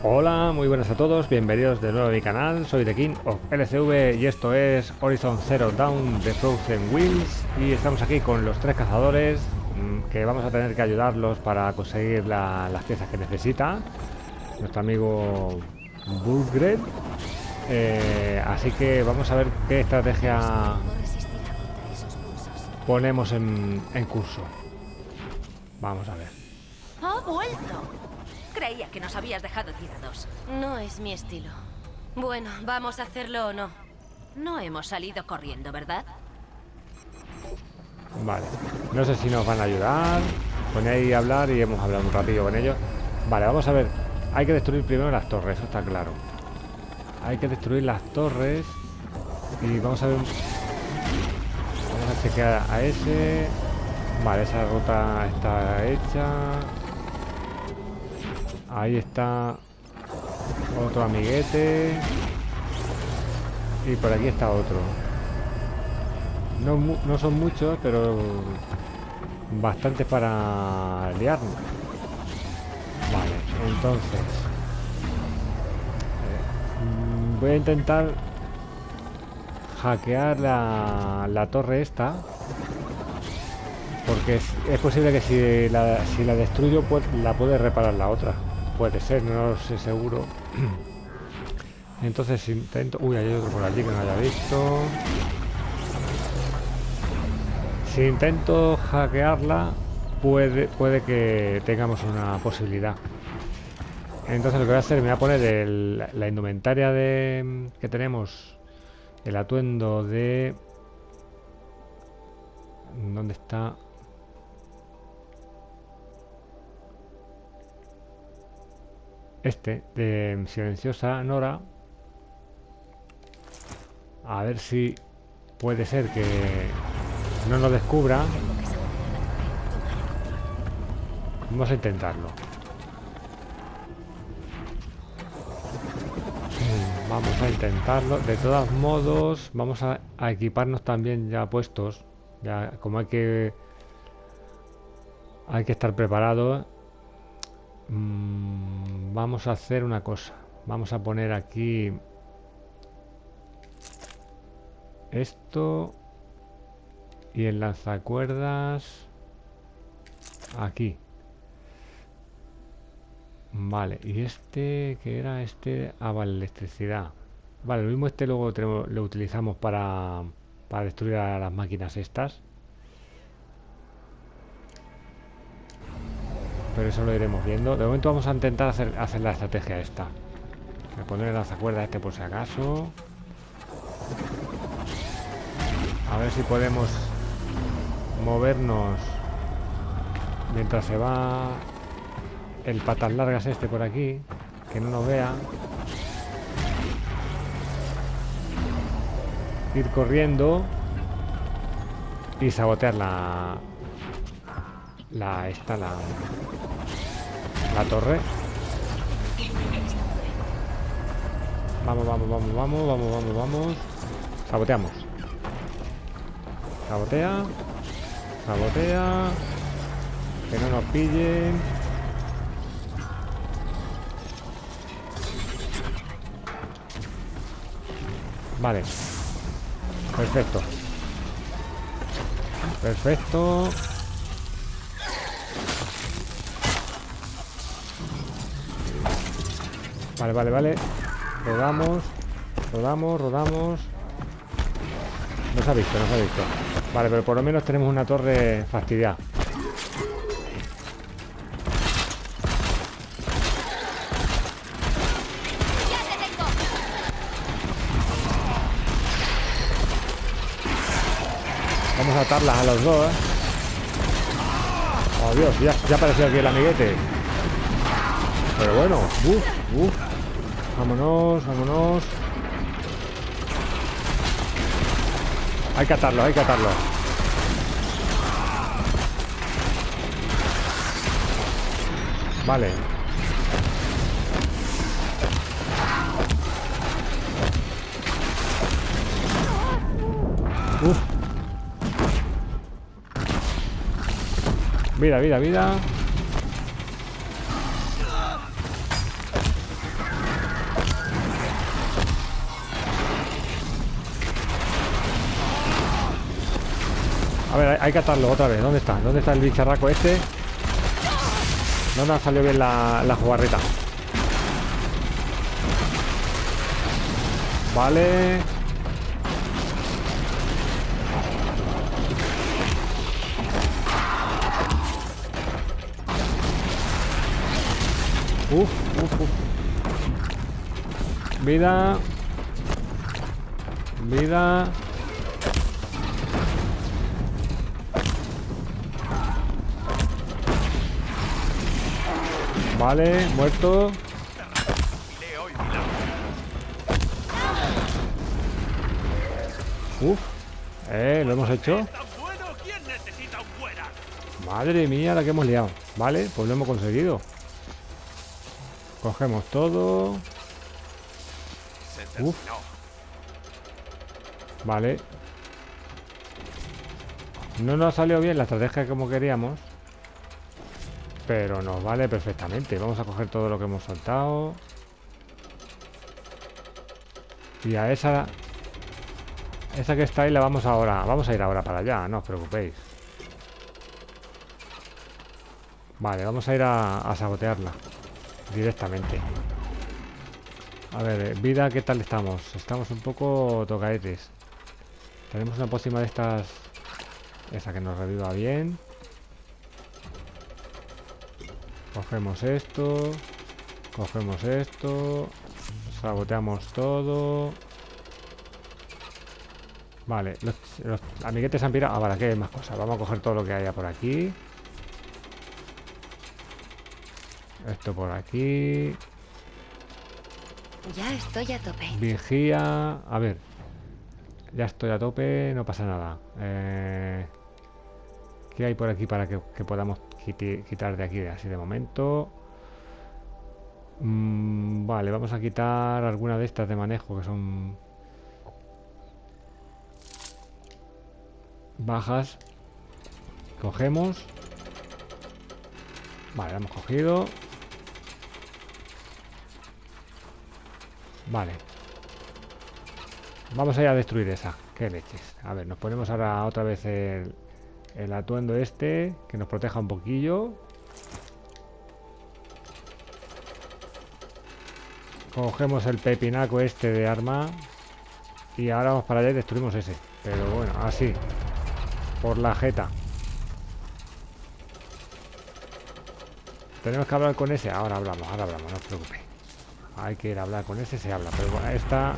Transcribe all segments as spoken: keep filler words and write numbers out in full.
Hola, muy buenas a todos, bienvenidos de nuevo a mi canal, soy The King of L C V y esto es Horizon Zero Dawn de Frozen Wilds y estamos aquí con los tres cazadores mmm, que vamos a tener que ayudarlos para conseguir la, las piezas que necesita nuestro amigo Burgred. Eh, así que vamos a ver qué estrategia ponemos en, en curso. Vamos a ver. ¡Ha vuelto! Creía que nos habías dejado tirados. No es mi estilo. Bueno, ¿vamos a hacerlo o no? No hemos salido corriendo, ¿verdad? Vale, no sé si nos van a ayudar. Pone ahí a hablar y hemos hablado un ratillo con ellos. Vale, vamos a ver. Hay que destruir primero las torres, eso está claro. Hay que destruir las torres. Y vamos a ver. Vamos a chequear a ese. Vale, esa ruta está hecha. Ahí está otro amiguete. Y por aquí está otro. No, no son muchos, pero bastantes para liarnos. Vale, entonces eh, voy a intentar hackear la, la torre esta. Porque es, es posible que si la, si la destruyo pues, la puede reparar la otra. Puede ser, no lo sé seguro. Entonces intento... Uy, hay otro por allí que no haya visto. Si intento hackearla, puede, puede que tengamos una posibilidad. Entonces lo que voy a hacer, me voy a poner el, la indumentaria de que tenemos. El atuendo de... ¿Dónde está? Este, de silenciosa Nora. A ver si puede ser que no nos descubra. Vamos a intentarlo. Vamos a intentarlo. De todos modos, vamos a, a equiparnos también ya puestos. Ya, como hay que... Hay que estar preparados. Mm, vamos a hacer una cosa. Vamos a poner aquí esto y el lanzacuerdas aquí. Vale, y este, ¿qué era este? Ah, vale, electricidad. Vale, lo mismo este luego tenemos, lo utilizamos para, para destruir a las máquinas estas. Pero eso lo iremos viendo. De momento vamos a intentar hacer, hacer la estrategia esta. Voy a poner el lanzacuerdas este por si acaso. A ver si podemos movernos mientras se va el patas largas este por aquí. Que no nos vea. Ir corriendo y sabotear la... La... esta, la... La torre. Vamos, vamos, vamos, vamos, vamos, vamos, vamos. Saboteamos. Sabotea. Sabotea. Que no nos pillen. Vale. Perfecto. Perfecto. Vale, vale, vale. Rodamos. Rodamos, rodamos. No se ha visto, no se ha visto. Vale, pero por lo menos tenemos una torre fastidiada. Vamos a atarlas a los dos, ¿eh? Oh, Dios, ya, ya apareció aquí el amiguete. Pero bueno, uff, uff. Vámonos, vámonos. Hay que atarlo, hay que atarlo. Vale. Uff. Vida, vida, vida. A ver, hay, hay que atarlo otra vez. ¿Dónde está? ¿Dónde está el bicharraco este? No nos salió bien la, la jugarreta. Vale. Uf, uf, uf. Vida. Vida. Vale, muerto. Uf, eh, lo hemos hecho. Madre mía, la que hemos liado. Vale, pues lo hemos conseguido. Cogemos todo. Uf. Vale. No nos ha salido bien la estrategia como queríamos, pero nos vale perfectamente. Vamos a coger todo lo que hemos soltado. Y a esa... Esa que está ahí la vamos ahora... Vamos a ir ahora para allá, no os preocupéis. Vale, vamos a ir a, a sabotearla directamente. A ver, vida, ¿qué tal estamos? Estamos un poco tocaetes. Tenemos una pócima de estas... Esa que nos reviva bien. Cogemos esto. Cogemos esto. Saboteamos todo. Vale, los, los amiguetes han pirado. Ah, vale, aquí hay más cosas. Vamos a coger todo lo que haya por aquí. Esto por aquí. Ya estoy a tope. Vigía. A ver. Ya estoy a tope. No pasa nada. Eh, ¿Qué hay por aquí para que, que podamos quiti, quitar de aquí así de momento? Mm, vale, vamos a quitar alguna de estas de manejo que son bajas. Cogemos. Vale, la hemos cogido. Vale. Vamos a ir a destruir esa. Qué leches. A ver, nos ponemos ahora otra vez el, el atuendo este, que nos proteja un poquillo. Cogemos el pepinaco este de arma. Y ahora vamos para allá y destruimos ese. Pero bueno, así. Por la jeta. Tenemos que hablar con ese. Ahora hablamos, ahora hablamos, no os preocupéis. Hay que ir a hablar con ese, se habla. Pero bueno, esta...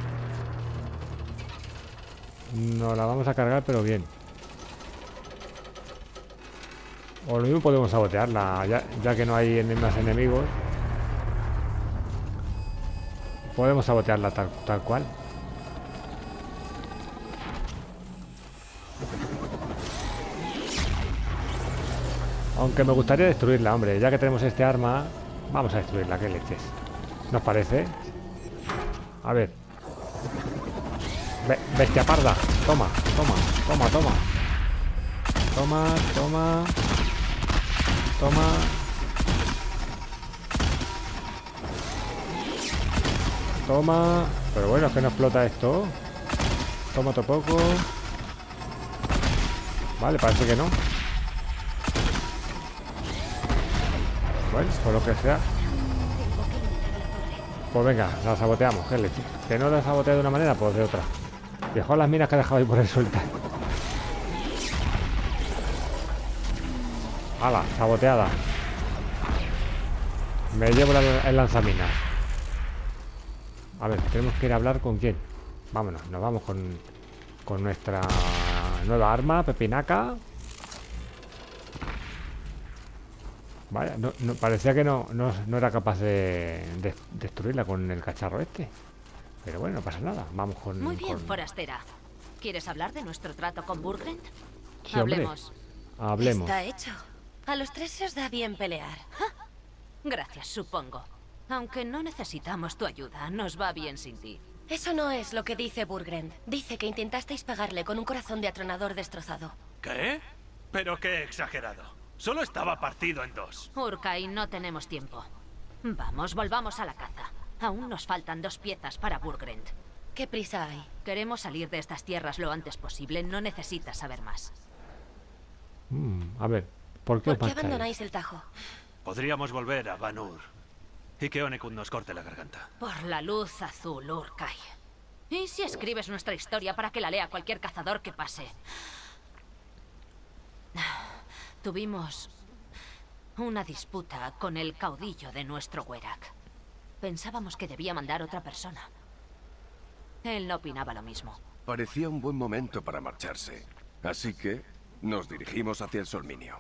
nos la vamos a cargar, pero bien. O lo mismo podemos sabotearla, ya, ya que no hay más enemigos. Podemos sabotearla tal, tal cual. Aunque me gustaría destruirla, hombre. Ya que tenemos este arma, vamos a destruirla, qué leches. ¿Nos parece? A ver. Be bestia parda. Toma, toma, toma, toma. Toma, toma. Toma. Toma. Pero bueno, es que no explota esto. Toma otro poco. Vale, parece que no. Bueno, por lo que sea. Pues venga, la saboteamos, qué leche. Que no la sabotea de una manera, pues de otra. Dejó las minas que he dejado ahí por ahí sueltas. ¡Hala! Saboteada. Me llevo la, el lanzaminas. A ver, tenemos que ir a hablar con quién. Vámonos, nos vamos con, con nuestra nueva arma, pepinaca. Vaya, no, no, parecía que no, no, no era capaz de, de destruirla con el cacharro este. Pero bueno, no pasa nada. Vamos con... Muy bien, con... forastera. ¿Quieres hablar de nuestro trato con Burgrend? Sí, Hablemos. Hombre. Hablemos. Está hecho. A los tres se os da bien pelear. ¡Ja! Gracias, supongo. Aunque no necesitamos tu ayuda, nos va bien sin ti. Eso no es lo que dice Burgrend. Dice que intentasteis pagarle con un corazón de atronador destrozado. ¿Qué? Pero qué exagerado. Solo estaba partido en dos. Urkai, no tenemos tiempo. Vamos, volvamos a la caza. Aún nos faltan dos piezas para Burgrend. ¿Qué prisa hay? Queremos salir de estas tierras lo antes posible. No necesitas saber más. Mm, a ver, ¿por qué os ¿Por qué marcháis? abandonáis el Tajo? Podríamos volver a Van-Ur y que Onekut nos corte la garganta. Por la luz azul, Urkai. ¿Y si escribes nuestra historia para que la lea cualquier cazador que pase? Tuvimos una disputa con el caudillo de nuestro Werak. Pensábamos que debía mandar otra persona. Él no opinaba lo mismo. Parecía un buen momento para marcharse. Así que nos dirigimos hacia el Solminio.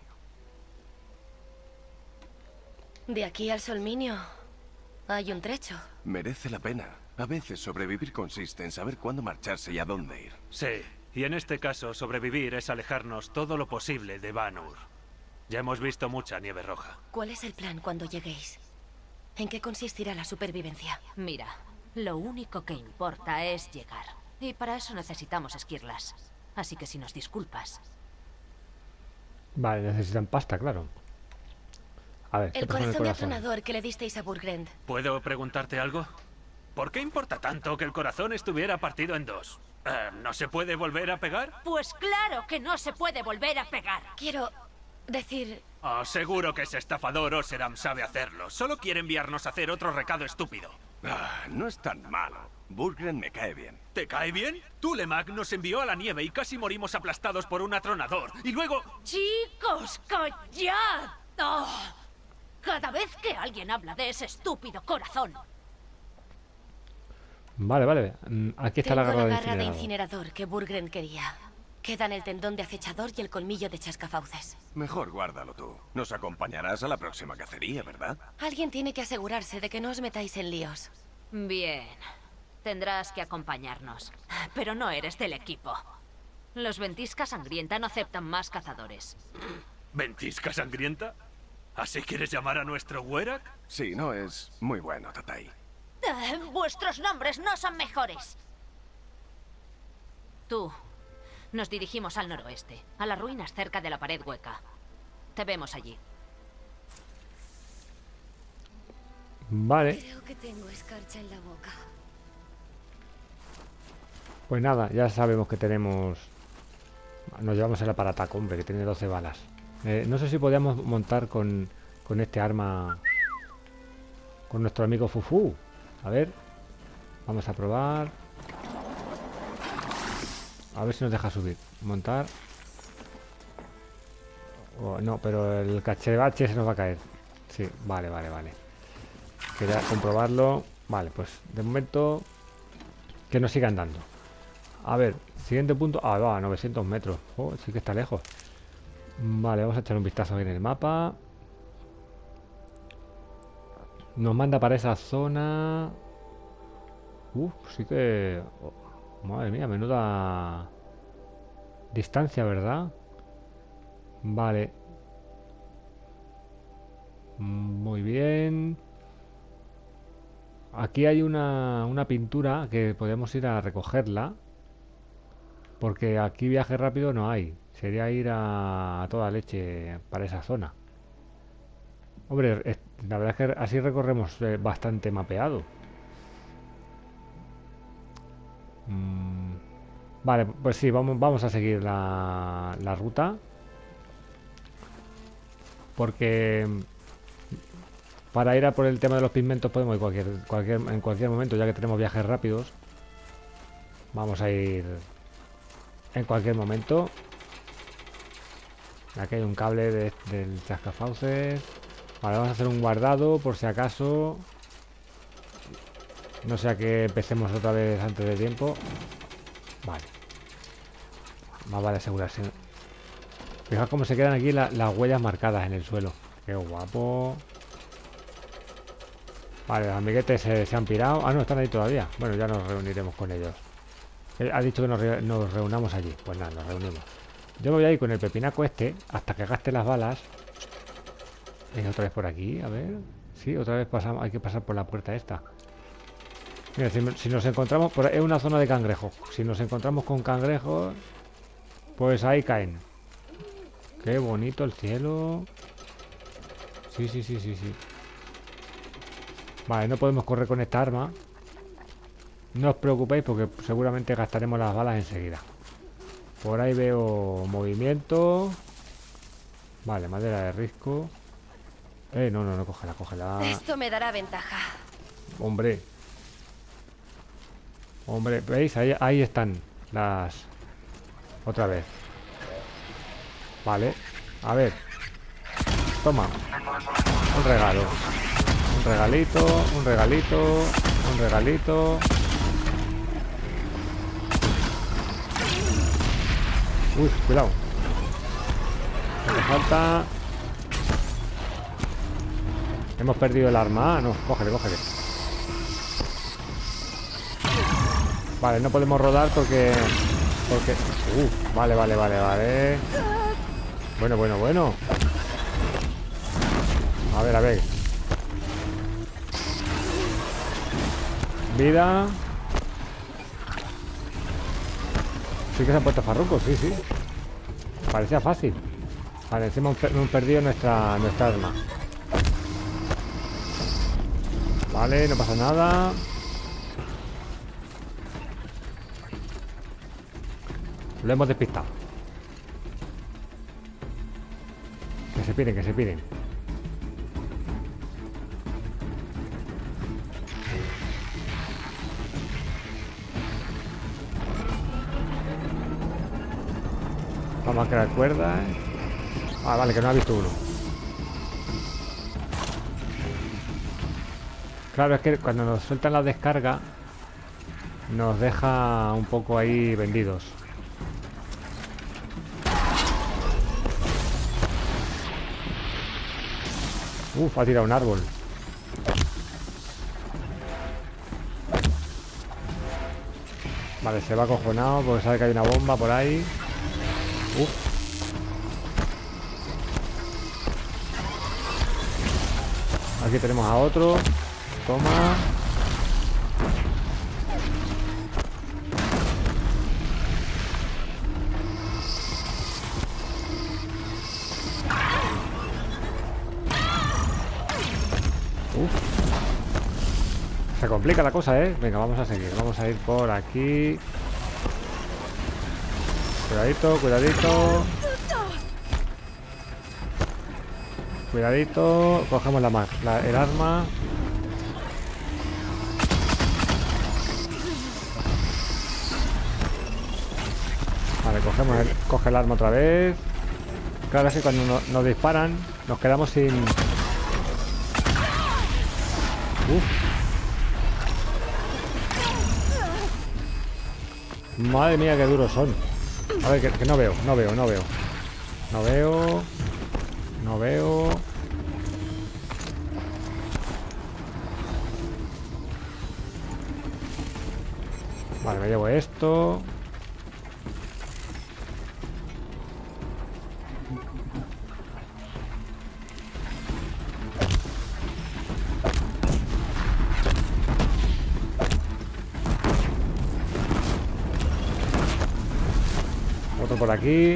De aquí al Solminio hay un trecho. Merece la pena. A veces sobrevivir consiste en saber cuándo marcharse y a dónde ir. Sí, y en este caso sobrevivir es alejarnos todo lo posible de Van-Ur. Ya hemos visto mucha nieve roja. ¿Cuál es el plan cuando lleguéis? ¿En qué consistirá la supervivencia? Mira, lo único que importa es llegar. Y para eso necesitamos esquirlas. Así que si nos disculpas... Vale, necesitan pasta, claro. A ver, ¿qué El pasa con corazón de atronador que le disteis a Burgrend. ¿Puedo preguntarte algo? ¿Por qué importa tanto que el corazón estuviera partido en dos? Eh, ¿No se puede volver a pegar? Pues claro que no se puede volver a pegar. Quiero decir... Oh, seguro que ese estafador Oseram sabe hacerlo. Solo quiere enviarnos a hacer otro recado estúpido. Ah, no es tan malo. Burgren me cae bien. ¿Te cae bien? Tulemak nos envió a la nieve y casi morimos aplastados por un atronador. Y luego... Chicos, callad. Oh, cada vez que alguien habla de ese estúpido corazón... Vale, vale. Mm, Aquí está Tengo la garra, la de garra de incinerador. incinerador que Burgren quería. Quedan el tendón de acechador y el colmillo de chascafauces. Mejor guárdalo tú. Nos acompañarás a la próxima cacería, ¿verdad? Alguien tiene que asegurarse de que no os metáis en líos. Bien. Tendrás que acompañarnos. Pero no eres del equipo. Los Ventisca Sangrienta no aceptan más cazadores. ¿Ventisca sangrienta? ¿Así quieres llamar a nuestro Werak? Sí, no es muy bueno, Tatai. Eh, vuestros nombres no son mejores. Tú. Nos dirigimos al noroeste, a las ruinas cerca de la pared hueca. Te vemos allí. Vale, Creo que tengo escarcha en la boca. pues nada, ya sabemos que tenemos... Nos llevamos el aparataco, hombre, que tiene doce balas. Eh, no sé si podíamos montar con, con este arma... Con nuestro amigo Fufu. A ver. Vamos a probar. A ver si nos deja subir. Montar. Oh, no, pero el cachivache se nos va a caer. Sí, vale, vale, vale. Quería comprobarlo. Vale, pues de momento que nos sigan dando. A ver, siguiente punto. Ah, va, novecientos metros. Oh, sí que está lejos. Vale, vamos a echar un vistazo en el mapa. Nos manda para esa zona. Uf, sí que... oh, madre mía, menuda distancia, ¿verdad? Vale. Muy bien. Aquí hay una, una pintura que podemos ir a recogerla. Porque aquí viaje rápido no hay. Sería ir a, a toda leche para esa zona. Hombre, es- la verdad es que así recorremos eh, bastante mapeado. Mm, Vale, pues sí, vamos, vamos a seguir la, la ruta. Porque mm, para ir a por el tema de los pigmentos podemos ir cualquier, cualquier, en cualquier momento, ya que tenemos viajes rápidos. Vamos a ir en cualquier momento. Aquí hay un cable de- del chascafauces. Vale, vamos a hacer un guardado por si acaso. No sea que empecemos otra vez antes de tiempo. Vale. Más vale asegurarse. Fijaos cómo se quedan aquí la- las huellas marcadas en el suelo. Qué guapo. Vale, los amiguetes se, se han pirado. Ah, no, están ahí todavía. Bueno, ya nos reuniremos con ellos. Él ha dicho que nos, re- nos reunamos allí. Pues nada, nos reunimos. Yo me voy a ir con el pepinaco este hasta que gaste las balas. Es otra vez por aquí, a ver. Sí, otra vez pasamos, hay que pasar por la puerta esta. Mira, si, si nos encontramos, por, es una zona de cangrejos. Si nos encontramos con cangrejos, pues ahí caen. Qué bonito el cielo. Sí, sí, sí, sí, sí. Vale, no podemos correr con esta arma. No os preocupéis porque seguramente gastaremos las balas enseguida. Por ahí veo movimiento. Vale, madera de risco. Eh, no, no, no, cógela, cógela. Esto me dará ventaja. Hombre. Hombre, ¿veis? Ahí, ahí están las... Otra vez. Vale. A ver. Toma. Un regalo. Un regalito, un regalito, un regalito. Uy, cuidado. Me falta... Hemos perdido el arma. Ah, no, cógele, cógele. Vale, no podemos rodar porque... Porque... Uh, vale, vale, vale, vale. Bueno, bueno, bueno. A ver, a ver. Vida. Sí que se han puesto farrucos, sí, sí. Parecía fácil. Vale, encima hemos, hemos perdido nuestra, nuestra arma. Vale, no pasa nada. Lo hemos despistado. Que se piden, que se piden. Vamos a crear cuerdas. Ah, vale, que no ha visto uno. Claro, es que cuando nos sueltan la descarga nos deja un poco ahí vendidos. Uf, ha tirado un árbol. Vale, se va acojonado porque sabe que hay una bomba por ahí. Uf. Aquí tenemos a otro. Toma. Uf. Se complica la cosa, ¿eh? Venga, vamos a seguir. Vamos a ir por aquí. Cuidadito, cuidadito. Cuidadito. Cogemos la, la el arma. Vale, cogemos el, coge el arma otra vez. Claro, es que cuando no, nos disparan nos quedamos sin... Uf. Madre mía, qué duros son. A ver, que, que no veo, no veo, no veo. No veo. No veo. Vale, me llevo esto. Otro por aquí.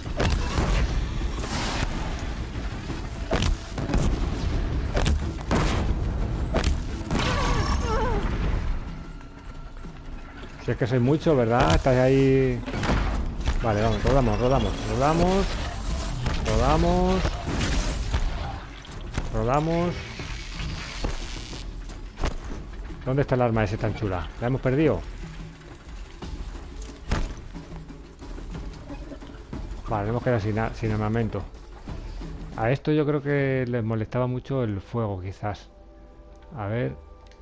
Si es que soy mucho, ¿verdad? Estáis ahí... Vale, vamos, rodamos, rodamos, rodamos. Rodamos. Rodamos. ¿Dónde está el arma ese tan chula? ¿La hemos perdido? Vale, hemos quedado sin, sin armamento. A esto yo creo que les molestaba mucho el fuego, quizás. A ver...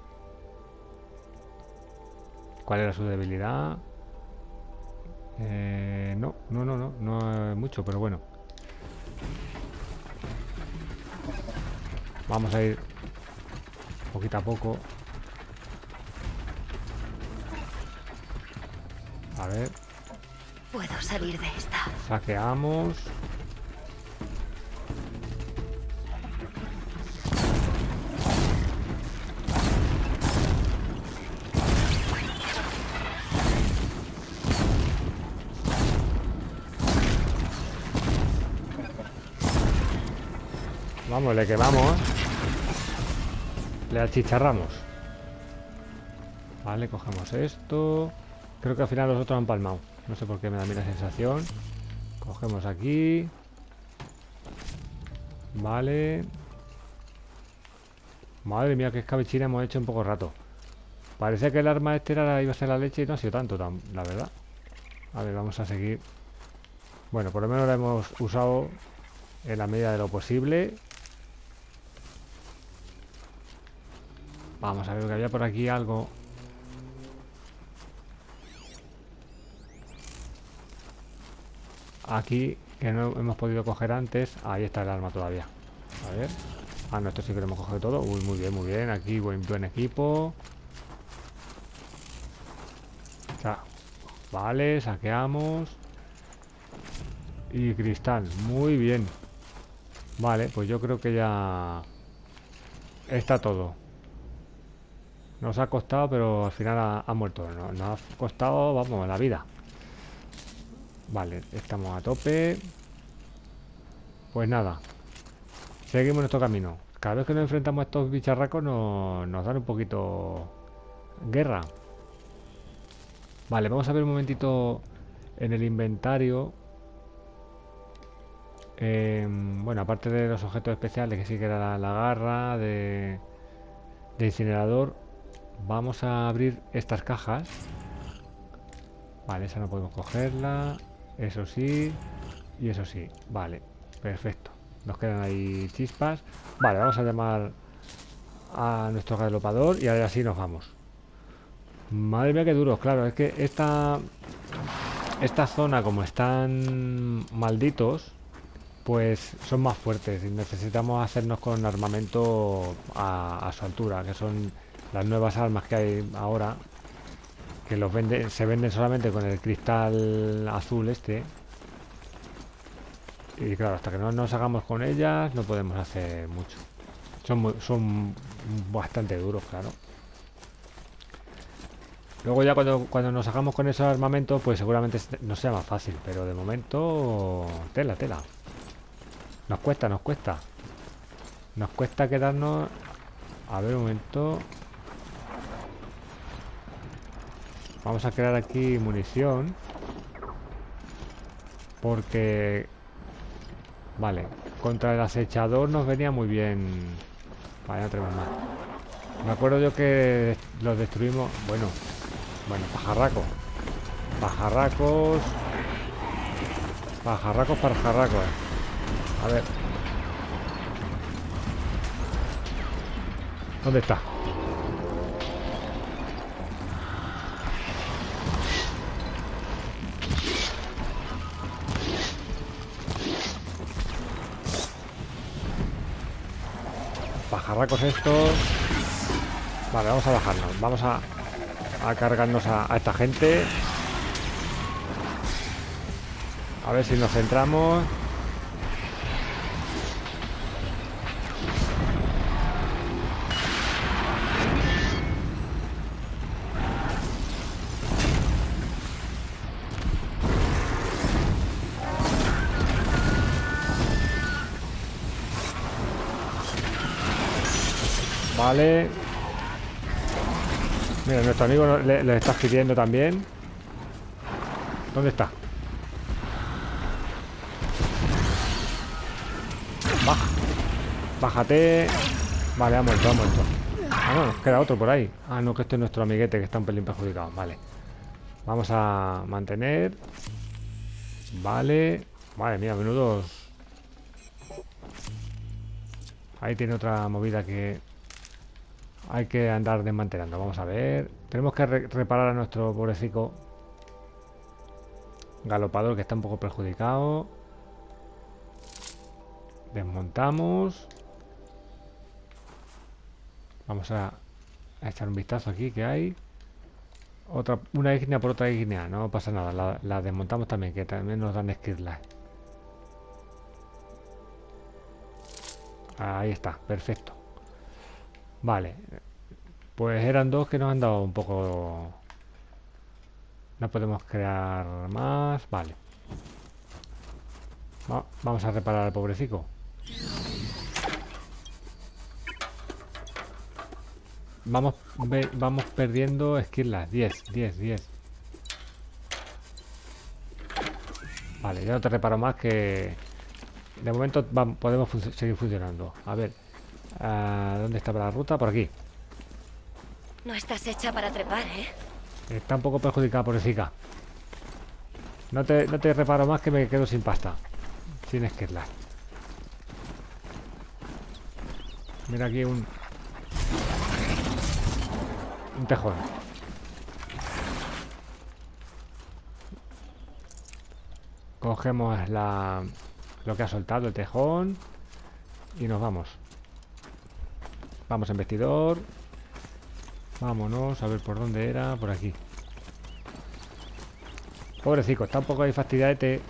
¿Cuál era su debilidad? Eh, no, no, no, no, no es mucho, pero bueno. Vamos a ir poquito a poco. A ver. Puedo salir de esta. Saqueamos. Vamos, le quemamos. Le achicharramos. Vale, cogemos esto. Creo que al final los otros han palmado. No sé por qué me da a mí la sensación. Cogemos aquí. Vale. Madre mía, qué escabechina hemos hecho en poco rato. Parece que el arma este era, iba a ser la leche y no ha sido tanto, tan, la verdad. A ver, vamos a seguir. Bueno, por lo menos la hemos usado en la medida de lo posible. Vamos a ver que había por aquí algo. Aquí, que no hemos podido coger antes. Ahí está el arma todavía. A ver. Ah, no, esto sí que lo hemos cogido todo. Uy, muy bien, muy bien. Aquí buen, buen equipo. Ya. Vale, saqueamos. Y cristal, muy bien. Vale, pues yo creo que ya está todo. Nos ha costado, pero al final ha, ha muerto. Nos, nos ha costado, vamos, la vida. Vale, estamos a tope. Pues nada, seguimos nuestro camino. Cada vez que nos enfrentamos a estos bicharracos nos, nos dan un poquito guerra. Vale, vamos a ver un momentito en el inventario. Eh, bueno, aparte de los objetos especiales, que sí que era la, la garra de, de incinerador, vamos a abrir estas cajas. Vale, esa no podemos cogerla. Eso sí. Y eso sí. Vale, perfecto. Nos quedan ahí chispas. Vale, vamos a llamar a nuestro galopador y ahora sí nos vamos. Madre mía, qué duro. Claro, es que esta esta zona, como están malditos, pues son más fuertes y necesitamos hacernos con armamento a, a su altura, que son las nuevas armas que hay ahora, que los vende, se venden solamente con el cristal azul este. Y claro, hasta que no nos hagamos con ellas no podemos hacer mucho. Son, muy, son bastante duros, claro. Luego ya cuando, cuando nos hagamos con esos armamentos, pues seguramente nos sea más fácil. Pero de momento, tela, tela. Nos cuesta, nos cuesta. Nos cuesta quedarnos... A ver, un momento. Vamos a crear aquí munición. Porque... Vale, contra el acechador nos venía muy bien. Vale, no tenemos más. Me acuerdo yo que los destruimos. Bueno, bueno, pajarracos. Pajarracos. Pajarracos para jarracos. A ver. ¿Dónde está? Pajarracos estos. Vale, vamos a bajarnos. Vamos a, a cargarnos a, a esta gente. A ver si nos centramos. Vale. Mira, nuestro amigo le, le está pidiendo también. ¿Dónde está? Baja. Bájate. Vale, ha muerto, ha muerto. Ah, no, nos queda otro por ahí. Ah, no, que este es nuestro amiguete que está un pelín perjudicado. Vale. Vamos a mantener. Vale. Madre mía, menudos. Ahí tiene otra movida que... hay que andar desmantelando. Vamos a ver. Tenemos que re reparar a nuestro pobrecito galopador, que está un poco perjudicado. Desmontamos. Vamos a, a echar un vistazo aquí que hay. Otra, una ígnea por otra ígnea. No pasa nada. La, la desmontamos también, que también nos dan skirlas. Ahí está. Perfecto. Vale, pues eran dos que nos han dado un poco... No podemos crear más. Vale. Va, vamos a reparar al pobrecito. Vamos, ve, vamos perdiendo esquirlas. diez, diez, diez. Vale, ya no te reparo más que... de momento vamos, podemos fun seguir funcionando. A ver, uh, ¿dónde está la ruta? Por aquí. No estás hecha para trepar, ¿eh? Está un poco perjudicada, pobrecita. No te, no te reparo más que me quedo sin pasta. Sin esquirlas. Mira aquí un... Un tejón. Cogemos la... lo que ha soltado el tejón. Y nos vamos. Vamos en vestidor. Vámonos, a ver por dónde era. Por aquí. Pobrecito, está un poco ahí fastidiadete.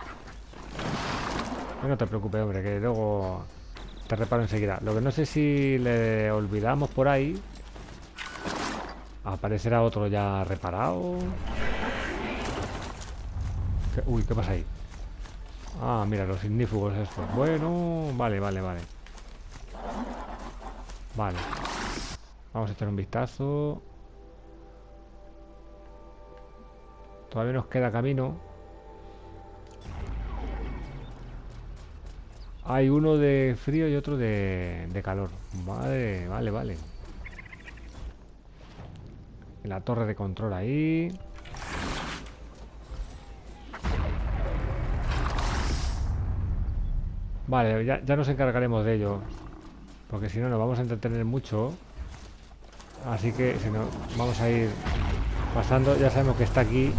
No te preocupes, hombre, que luego te reparo enseguida. Lo que no sé si le olvidamos por ahí. Aparecerá otro ya reparado. ¿Qué? Uy, ¿qué pasa ahí? Ah, mira, los ignífugos estos. Bueno, vale, vale, vale. Vale. Vamos a echar un vistazo. Todavía nos queda camino. Hay uno de frío y otro de, de calor. Vale, vale, vale. La torre de control ahí. Vale, ya, ya nos encargaremos de ello. Porque si no nos vamos a entretener mucho. Así que si no, vamos a ir pasando. Ya sabemos que está aquí.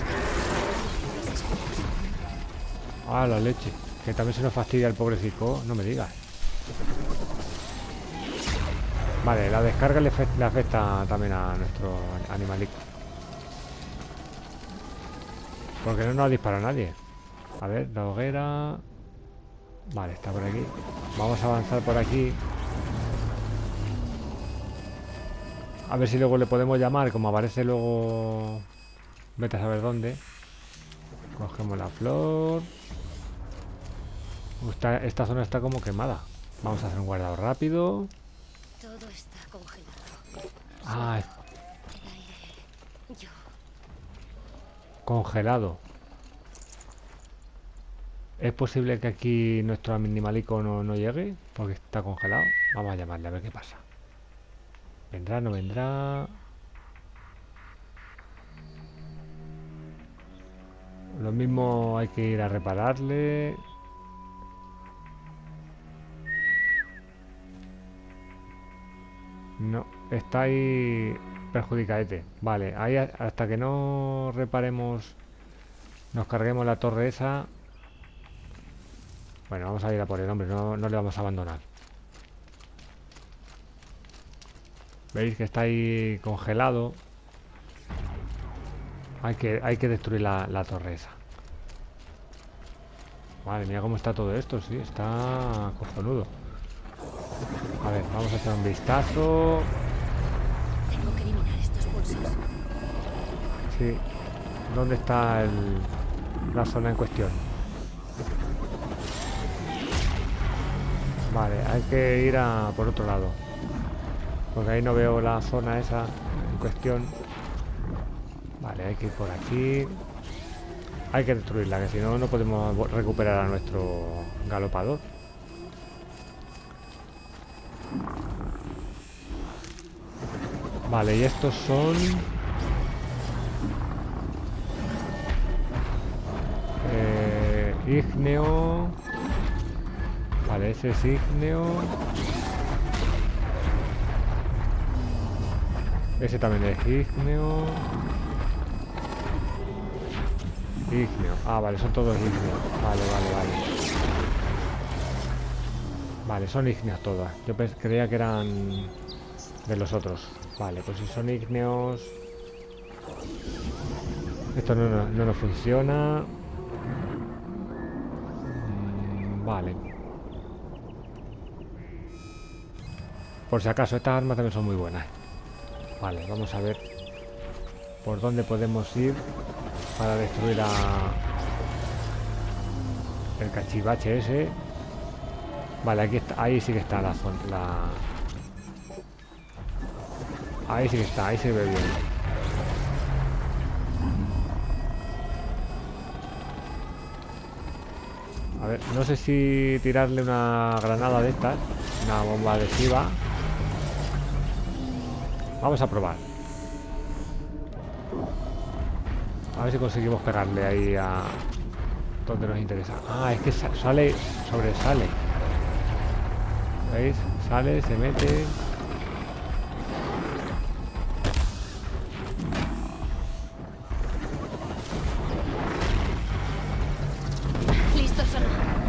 Ah, la leche. Que también se nos fastidia el pobrecito. No me digas. Vale, la descarga le, le afecta también a nuestro animalito. Porque no nos ha disparado nadie. A ver, la hoguera. Vale, está por aquí. Vamos a avanzar por aquí. A ver si luego le podemos llamar. Como aparece luego... Vete a saber dónde. Cogemos la flor. Esta, esta zona está como quemada. Vamos a hacer un guardado rápido. Todo está congelado. Ah, El aire. Yo. congelado. ¿Es posible que aquí nuestro animalico no, no llegue? Porque está congelado. Vamos a llamarle a ver qué pasa. ¿Vendrá, no vendrá? Lo mismo hay que ir a repararle. No, está ahí perjudicadete. Vale, ahí hasta que no reparemos, nos carguemos la torre esa. Bueno, vamos a ir a por el hombre, no, no le vamos a abandonar. Veis que está ahí congelado. Hay que, hay que destruir la, la torre esa. Madre mía, cómo está todo esto, sí, está cojonudo. A ver, vamos a echar un vistazo. Tengo que eliminar estos pulsos. Sí. ¿Dónde está el, la zona en cuestión? Vale, hay que ir a por otro lado. Porque ahí no veo la zona esa en cuestión. Vale, hay que ir por aquí. Hay que destruirla, que si no, no podemos recuperar a nuestro galopador. Vale, y estos son... Eh, ígneo... Vale, ese es ígneo... Ese también es ígneo... Ígneo. Ah, vale, son todos ígneos. Vale, vale, vale. Vale, son ígneos todas. Yo creía que eran de los otros. Vale, pues si son ígneos... Esto no, no, no nos funciona. Mm, vale. Por si acaso, estas armas también son muy buenas. Vale, vamos a ver por dónde podemos ir para destruir a el cachivache ese. Vale, aquí está, ahí sí que está la zona, la... Ahí sí que está, ahí se ve bien. A ver, no sé si tirarle una granada de estas, una bomba adhesiva. Vamos a probar. A ver si conseguimos pegarle ahí a donde nos interesa. Ah, es que sale, sobresale. ¿Veis? Sale, se mete. Listo, solo.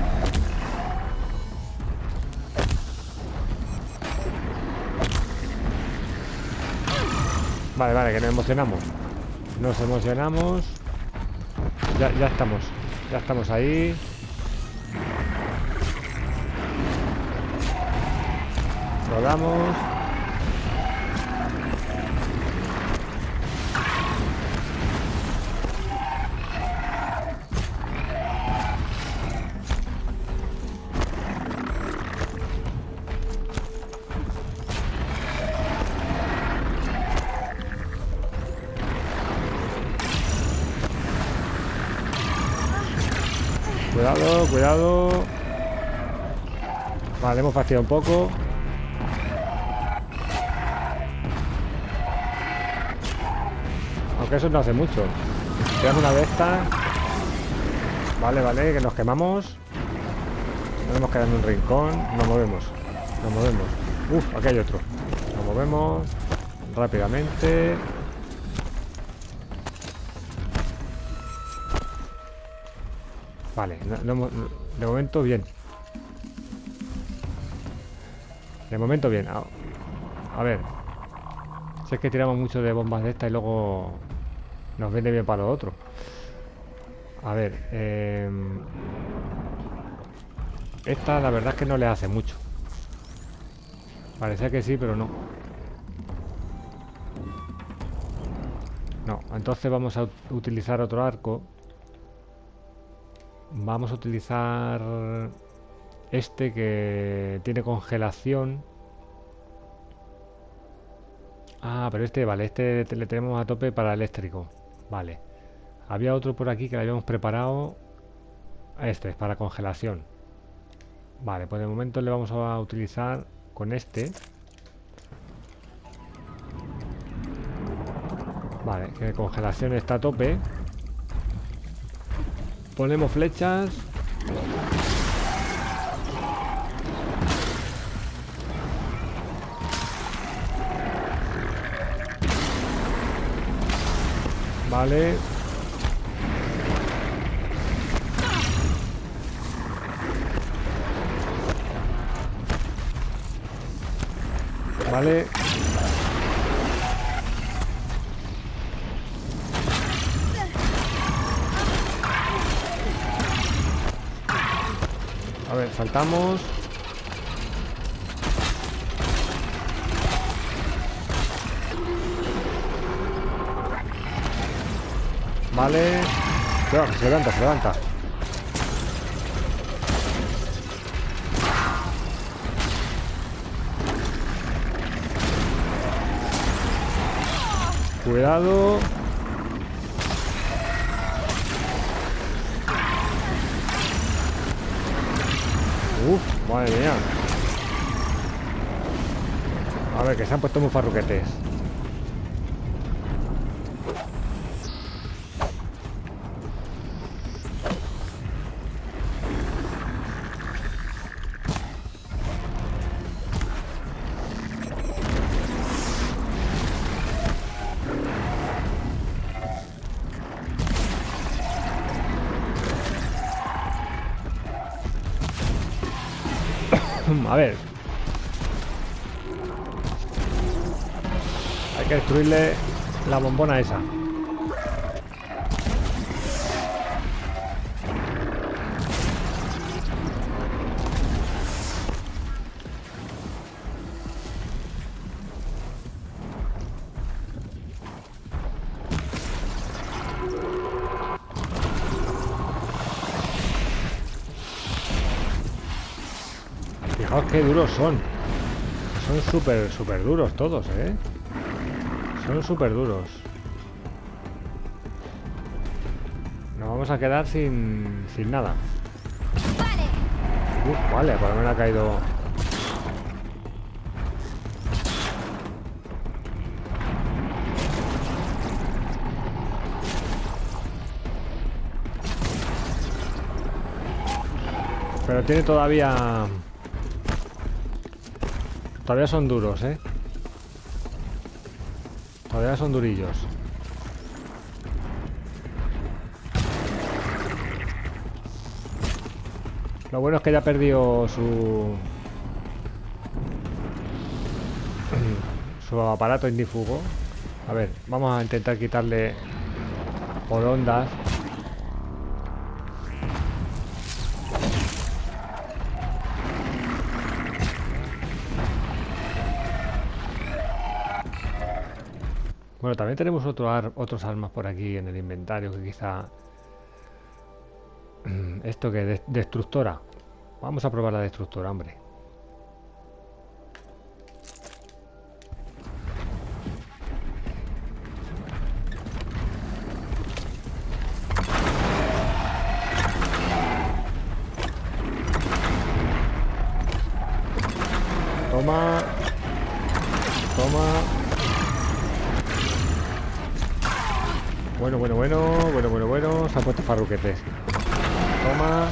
Vale, vale, que nos emocionamos. Nos emocionamos. Ya, ya estamos. Ya estamos ahí. Rodamos. Cuidado, cuidado. Vale, hemos fastidiado un poco. Aunque eso no hace mucho. Tiramos una de estas. Vale, vale, que nos quemamos. No tenemos que dar en un rincón. Nos movemos. Nos movemos. Uf, aquí hay otro. Nos movemos rápidamente. Vale, no, no, de momento bien. De momento bien. A, a ver. Si es que tiramos mucho de bombas de esta y luego nos viene bien para lo otro. A ver. Eh, esta la verdad es que no le hace mucho. Parecía que sí, pero no. No, entonces vamos a utilizar otro arco. Vamos a utilizar este que tiene congelación. Ah, pero este, vale, este le tenemos a tope para eléctrico. Vale. Había otro por aquí que le habíamos preparado. Este es para congelación. Vale, pues de momento le vamos a utilizar con este. Vale, que congelación está a tope. Ponemos flechas. Vale. Vale. A ver, saltamos. Vale. Cuidado, se levanta, se levanta. Cuidado. Uf, madre mía. A ver, que se han puesto muy farruquetes. A ver. Hay que destruirle la bombona esa. Fijaos qué duros son. Son súper, súper duros todos, ¿eh? Son súper duros. Nos vamos a quedar sin, sin nada. ¡Para! Uf, vale, por lo menos ha caído. Pero tiene todavía... Todavía son duros, ¿eh? Todavía son durillos. Lo bueno es que ya perdió su... su aparato ignífugo. A ver, vamos a intentar quitarle por ondas. Bueno, también tenemos otro ar otros armas por aquí en el inventario que quizá... Esto que es destructora. Vamos a probar la destructora, hombre. Toma. Toma. Bueno, bueno, bueno, bueno, bueno, bueno. Se han puesto farruquetes. Toma.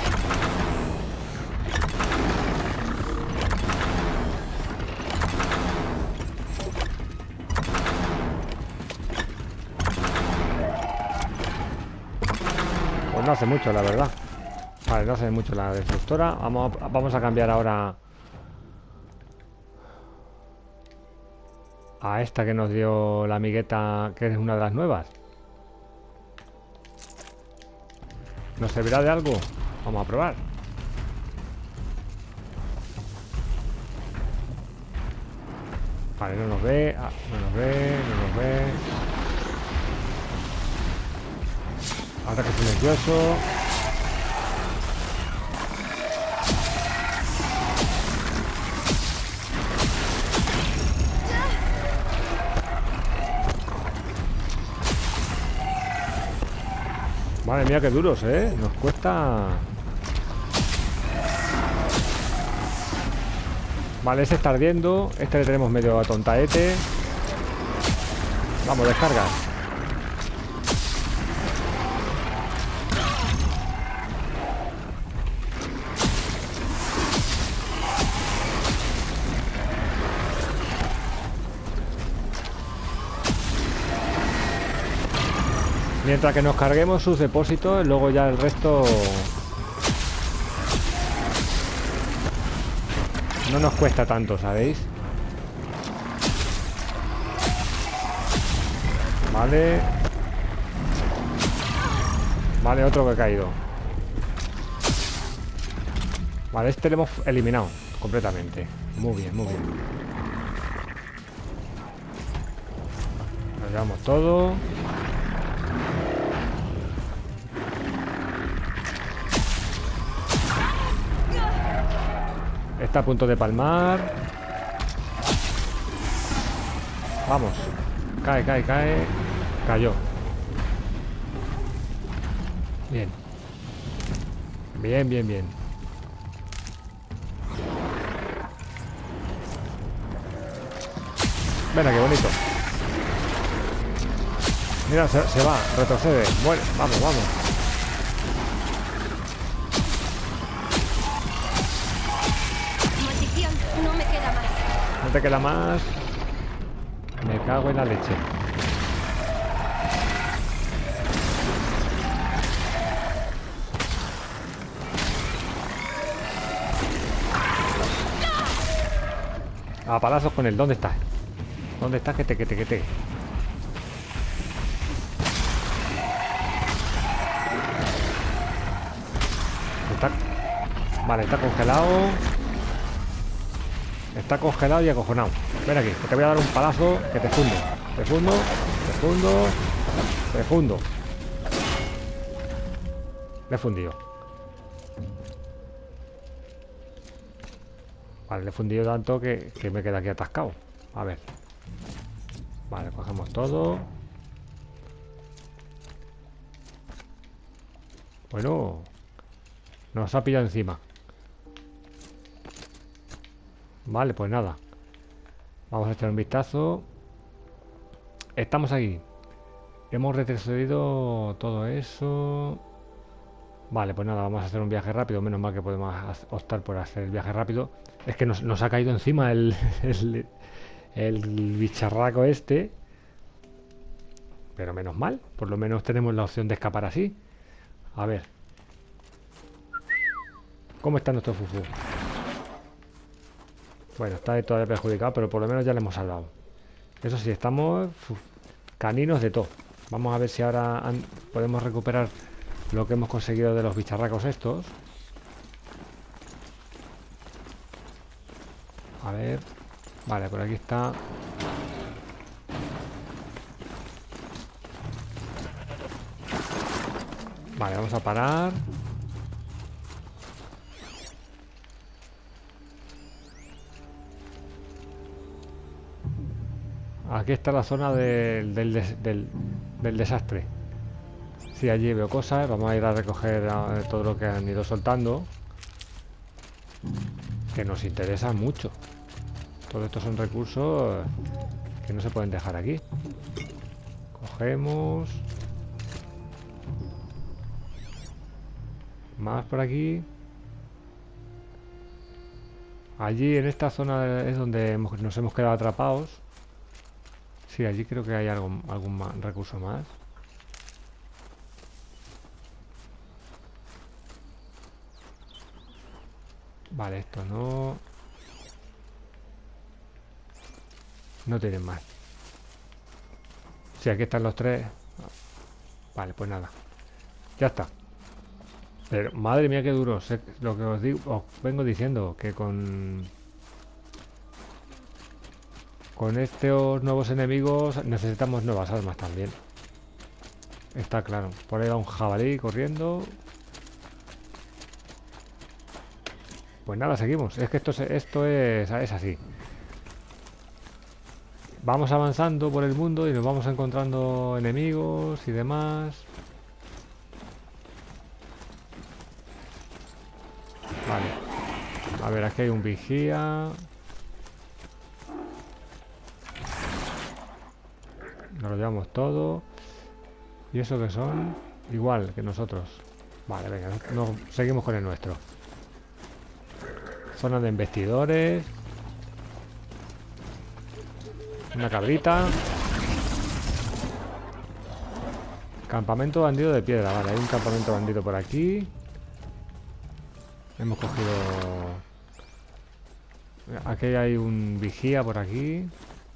Pues no hace mucho, la verdad. Vale, no hace mucho la destructora. Vamos a, vamos a cambiar ahora a esta que nos dio la amigueta, que es una de las nuevas. ¿Nos servirá de algo? Vamos a probar. Vale, no nos ve. Ah, no nos ve, no nos ve. Ataque silencioso. Madre mía, qué duros, ¿eh? Nos cuesta... Vale, ese está ardiendo. Este le tenemos medio atontaete. Vamos, descarga. Mientras que nos carguemos sus depósitos, luego ya el resto no nos cuesta tanto, ¿sabéis? Vale. Vale, otro que ha caído. Vale, este lo hemos eliminado completamente. Muy bien, muy bien. Nos llevamos todo. Está a punto de palmar. Vamos. Cae, cae, cae. Cayó. Bien. Bien, bien, bien. Mira, qué bonito. Mira, se, se va, retrocede. Bueno, vamos, vamos. No me queda más. No te queda más. Me cago en la leche. A palazos con él. ¿Dónde estás? ¿Dónde estás? Que te, que te, que te. Está... Vale, está congelado. Está congelado y acojonado. Ven aquí, que te voy a dar un palazo que te fundo. Te fundo, te fundo, te fundo. Le he fundido. Vale, le he fundido tanto que, que me queda aquí atascado. A ver. Vale, cogemos todo. Bueno. Nos ha pillado encima. Vale, pues nada. Vamos a echar un vistazo. Estamos aquí. Hemos retrocedido todo eso. Vale, pues nada, vamos a hacer un viaje rápido. Menos mal que podemos optar por hacer el viaje rápido. Es que nos, nos ha caído encima el, el, el bicharraco este. Pero menos mal. Por lo menos tenemos la opción de escapar así. A ver. ¿Cómo está nuestro Fufu? Bueno, está todavía perjudicado, pero por lo menos ya le hemos salvado. Eso sí, estamos uf, caninos de todo. Vamos a ver si ahora han, podemos recuperar lo que hemos conseguido de los bicharracos estos. A ver. Vale, por aquí está. Vale, vamos a parar. Aquí está la zona del, del, des, del, del desastre. Sí, allí veo cosas. Vamos a ir a recoger a, todo lo que han ido soltando, que nos interesa mucho. Todos estos son recursos que no se pueden dejar aquí. Cogemos. Más por aquí. Allí en esta zona es donde hemos, nos hemos quedado atrapados. Sí, allí creo que hay algo, algún más, recurso más. Vale, esto no. No tienen más. Sí, aquí están los tres. Vale, pues nada. Ya está. Pero madre mía, qué duro. Sé lo que os digo, os vengo diciendo, que con con estos nuevos enemigos necesitamos nuevas armas también. Está claro. Por ahí va un jabalí corriendo. Pues nada, seguimos. Es que esto, esto es, es así. Vamos avanzando por el mundo y nos vamos encontrando enemigos y demás. Vale. A ver, aquí hay un vigía. Nos lo llevamos todo. ¿Y eso que son? Igual que nosotros. Vale, venga, no, seguimos con el nuestro. Zona de investidores. Una cabrita. Campamento bandido de piedra. Vale, hay un campamento bandido por aquí. Hemos cogido... Aquí hay un vigía por aquí.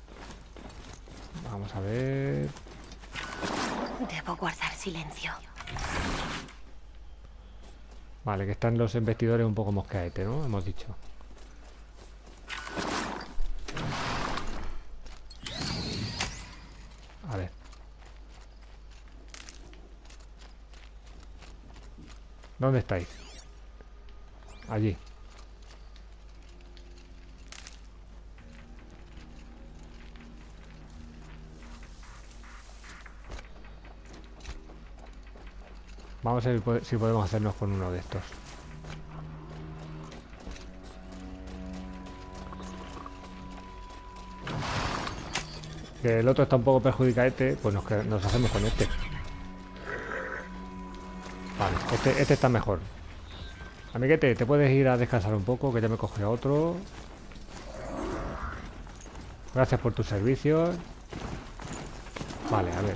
Vamos a ver... Debo guardar silencio. Vale, que están los investidores un poco mosquete, ¿no? Hemos dicho. A ver. ¿Dónde estáis? Allí. Vamos a ver si podemos hacernos con uno de estos. Que el otro está un poco perjudicadete, pues nos, nos hacemos con este. Vale, este, este está mejor. Amiguete, te puedes ir a descansar un poco, que ya me coge otro. Gracias por tus servicios. Vale, a ver.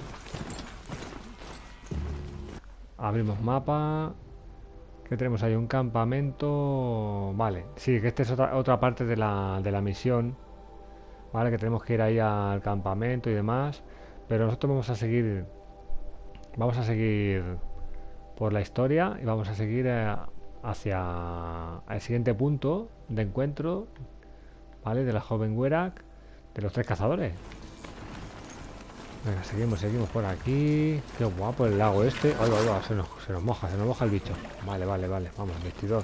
Abrimos mapa. ¿Qué tenemos ahí? Un campamento. Vale, sí, que esta es otra, otra parte de la, de la misión. Vale, que tenemos que ir ahí al campamento y demás. Pero nosotros vamos a seguir. Vamos a seguir por la historia y vamos a seguir eh, hacia el siguiente punto de encuentro. Vale, de la joven Werak, de los tres cazadores. Venga, seguimos, seguimos por aquí. Qué guapo el lago este. Oiga, oiga, se nos, se nos moja, se nos moja el bicho. Vale, vale, vale. Vamos, vestidor.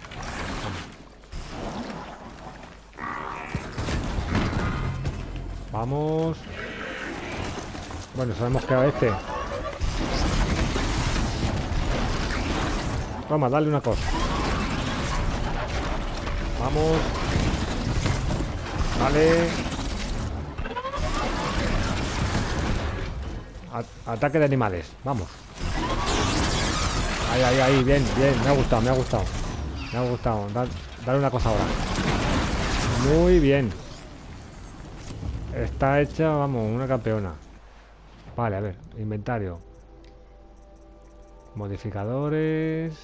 Vamos. Vamos. Bueno, sabemos que a este. Toma, dale una cosa. Vamos. Vale. A ataque de animales. Vamos. Ahí, ahí, ahí. Bien, bien. Me ha gustado, me ha gustado. Me ha gustado. Dar, dar una cosa ahora. Muy bien. Está hecha, vamos, una campeona. Vale, a ver. Inventario. Modificadores.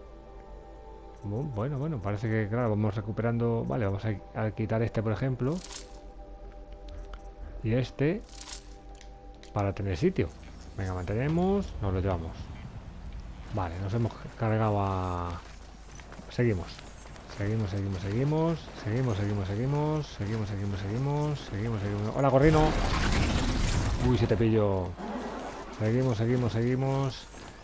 Bueno, bueno, parece que, claro, vamos recuperando. Vale, vamos a, a quitar este, por ejemplo. Y este. Para tener sitio. Venga, mantenemos. Nos lo llevamos. Vale, nos hemos cargado a... Seguimos. Seguimos, seguimos, seguimos. Seguimos, seguimos, seguimos. Seguimos, seguimos, seguimos. Seguimos, seguimos. Hola, gorrino. Uy, se te pillo. Seguimos, seguimos, seguimos.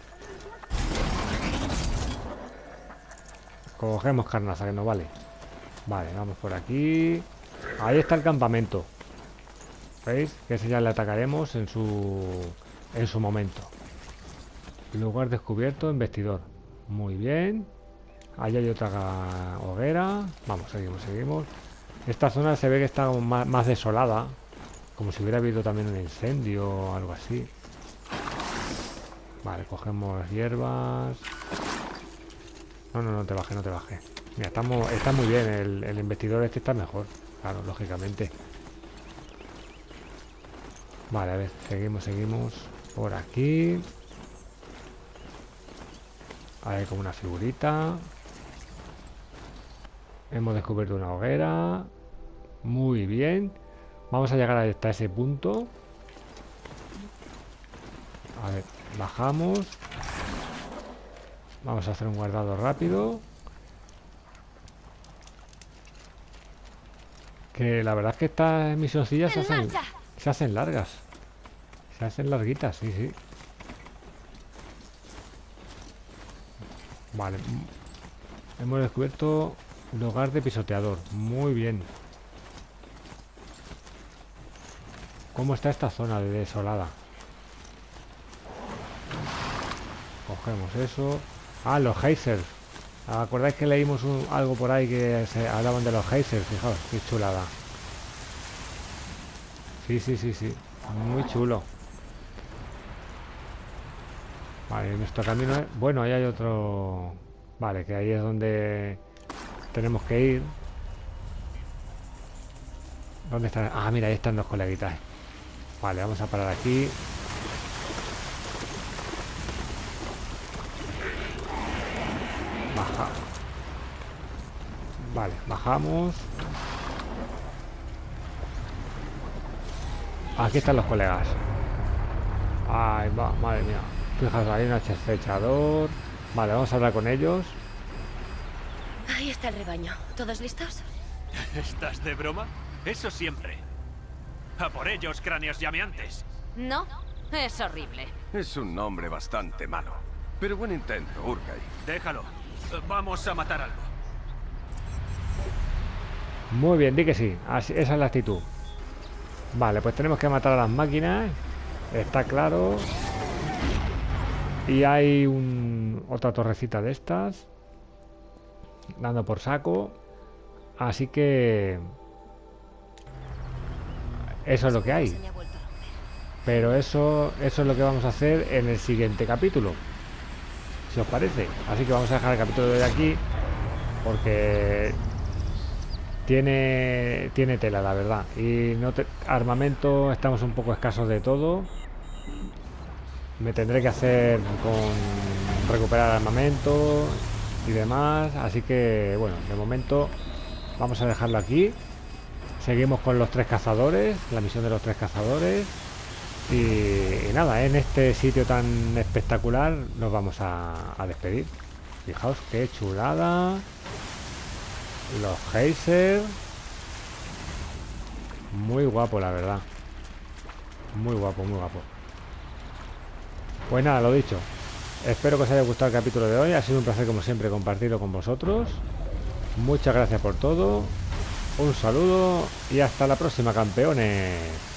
Cogemos carnaza, que nos vale. Vale, vamos por aquí. Ahí está el campamento. ¿Veis? Que ese ya le atacaremos en su en su momento. Lugar descubierto en vestidor. Muy bien. Ahí hay otra hoguera. Vamos, seguimos, seguimos. Esta zona se ve que está más, más desolada. Como si hubiera habido también un incendio o algo así. Vale, cogemos hierbas. No, no, no te bajes, no te bajes. Mira, estamos, está muy bien. El, el investidor este está mejor. Claro, lógicamente. Vale, a ver, seguimos, seguimos por aquí. Hay como una figurita. Hemos descubierto una hoguera. Muy bien. Vamos a llegar hasta ese punto. A ver, bajamos. Vamos a hacer un guardado rápido. Que la verdad es que estas misioncillas se hacen, se hacen largas. Se hacen larguitas, sí, sí. Vale. Hemos descubierto lugar de pisoteador. Muy bien. ¿Cómo está esta zona de desolada? Cogemos eso. Ah, los geysers. ¿Acordáis que leímos un, algo por ahí que se hablaban de los geysers? Fijaos, qué chulada. Sí, sí, sí, sí. Muy chulo. Vale, nuestro camino es... Bueno, ahí hay otro... Vale, que ahí es donde tenemos que ir. ¿Dónde están? Ah, mira, ahí están los coleguitas. Vale, vamos a parar aquí. Baja. Vale, bajamos. Aquí están los colegas. Ay, va, madre mía. Fijaos, hay un acechador. Vale, vamos a hablar con ellos. Ahí está el rebaño. ¿Todos listos? ¿Estás de broma? Eso siempre. A por ellos, cráneos llameantes. No, es horrible. Es un nombre bastante malo. Pero buen intento, Urkai. Déjalo. Vamos a matar algo. Muy bien, di que sí. Así, esa es la actitud. Vale, pues tenemos que matar a las máquinas. Está claro. Y hay un, otra torrecita de estas. Dando por saco. Así que... Eso es lo que hay. Pero eso, eso es lo que vamos a hacer en el siguiente capítulo. Si os parece. Así que vamos a dejar el capítulo de hoy aquí. Porque... Tiene, tiene tela, la verdad. Y no te, armamento, estamos un poco escasos de todo. Me tendré que hacer con recuperar armamento y demás. Así que, bueno, de momento vamos a dejarlo aquí. Seguimos con los tres cazadores, la misión de los tres cazadores. Y, y nada, en este sitio tan espectacular nos vamos a, a despedir. Fijaos qué chulada. Los geysers. Muy guapo, la verdad. Muy guapo, muy guapo. Pues nada, lo dicho. Espero que os haya gustado el capítulo de hoy. Ha sido un placer, como siempre, compartirlo con vosotros. Muchas gracias por todo. Un saludo y hasta la próxima, campeones.